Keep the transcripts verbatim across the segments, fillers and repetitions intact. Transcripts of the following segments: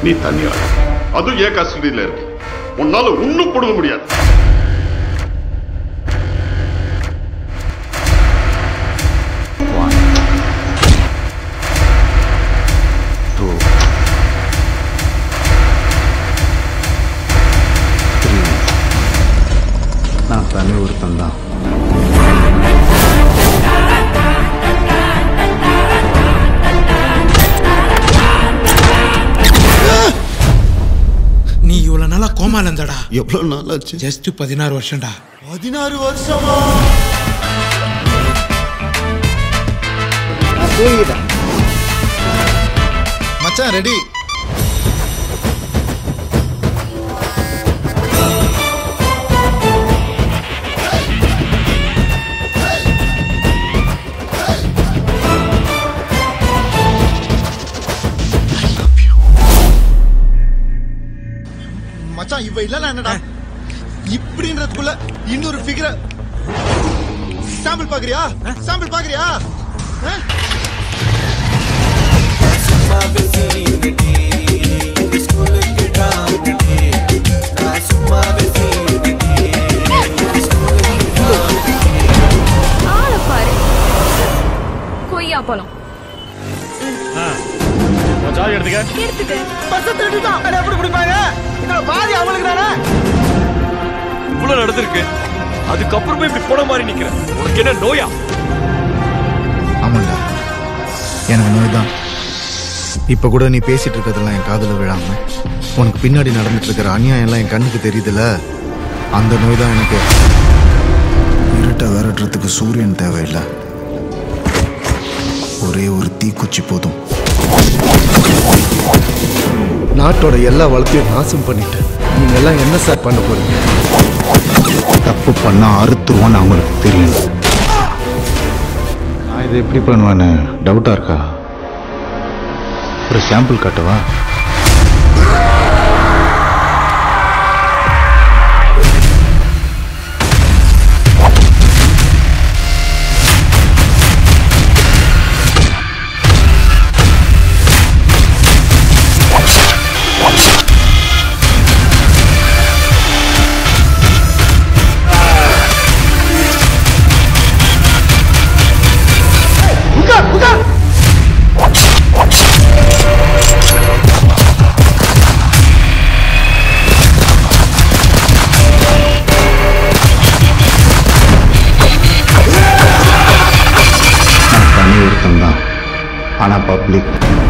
நீ தனியா அதுவும் ஏன் கஸ்டடியில இருக்கு. உன்னால ஒண்ணும் கொடுக்க முடியாது. நான் தனி ஒருத்தன் தான். நீ இவ்வளவு நாளா கோமால இருந்தடா. எவ்வளவு நாள் ஆச்சு? ஜஸ்ட் பதினாறு வருஷம்டா. பதினாறு வருஷமா? நான் தூங்கிட்டேன். மச்சான் ரெடி. மச்சான் இவ இல்லனா என்னடா இப்படின்றதுக்குள்ள இன்னொரு ஃபிகர சாம்பிள் பாக்குறியா? சாம்பிள் பாக்குறியா? ஆளை பாரு. கொய்யா பழம் எடுத்துக்க எடுத்துக்க பச திருட்டுதான். எப்படி குடிப்பாங்க? இதோட பாதி அவங்களுக்கு தானே. இவ்வளவு நடந்திருக்கு, அதுக்கப்புறமே இப்படி போன மாதிரி நிக்கிற. உனக்கு என்ன நோயா? ஆமாண்டா, எனக்கு நோய் தான். இப்ப கூட நீ பேசிட்டு இருக்கிறதெல்லாம் என் காதுல விழாம உனக்கு பின்னாடி நடந்துட்டு இருக்கிற அநியாயம் எல்லாம் என் கண்ணுக்கு தெரியுதுல, அந்த நோய் தான் எனக்கு. இருட்டை விரட்டுறதுக்கு சூரியன் தேவையில்லை, ஒரே ஒரு தீக்குச்சி போதும். நாட்டோட எல்லா வளத்தையும் நாசம் பண்ணிட்டு நீங்க எல்லாம் என்ன சார் பண்ண போறீங்க? தப்பு பண்ணா அறுத்துருவோன்னு அவங்களுக்கு தெரியும். நான் இதை எப்படி பண்ணுவேன்னு டவுட்டா இருக்கா? ஒரு சாம்பிள் காட்டவா? ஆனா பப்ளிக்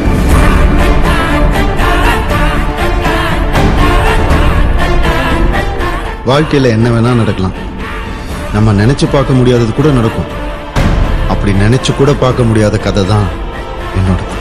வாழ்க்கையில என்ன வேணா நடக்கலாம். நம்ம நினைச்சு பார்க்க முடியாதது கூட நடக்கும். அப்படி நினைச்சு கூட பார்க்க முடியாத கதை தான் என்னோட.